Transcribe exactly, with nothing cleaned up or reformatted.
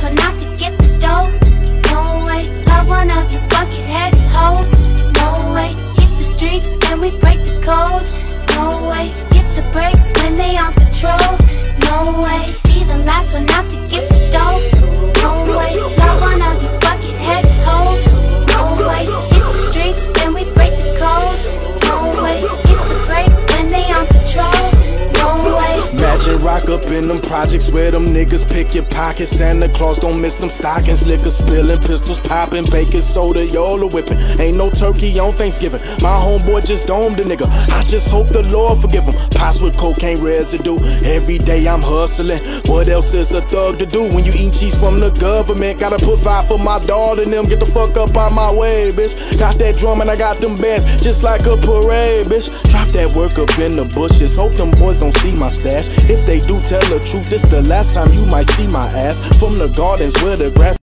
one out to get this dough. No way, love one of you bucket-headed hoes. No way, hit the streets and we break the code. No way, hit the brakes when they on patrol. No way, be the last one out to get this dough. No way, love one of you bucket-headed hoes. No way, hit the streets and we break the code. No way, hit the brakes when they on patrol. No way. Imagine rock up in them projects where them niggas pick your pockets. Santa Claus don't miss them stockings. Liquor spilling, pistols popping, baking soda, Yola whipping. Ain't no turkey on Thanksgiving. My homeboy just domed a nigga. I just hope the Lord forgive him. Pots with cocaine residue. Every day I'm hustling. What else is a thug to do when you eat cheese from the government? Gotta put five for my daughter and them. Get the fuck up out my way, bitch. Got that drum and I got them bands just like a parade, bitch. Drop that work up in the bushes. Hope them boys don't see my stash. If they do, tell the truth, this the last time you might see my ass. From the gardens where the grass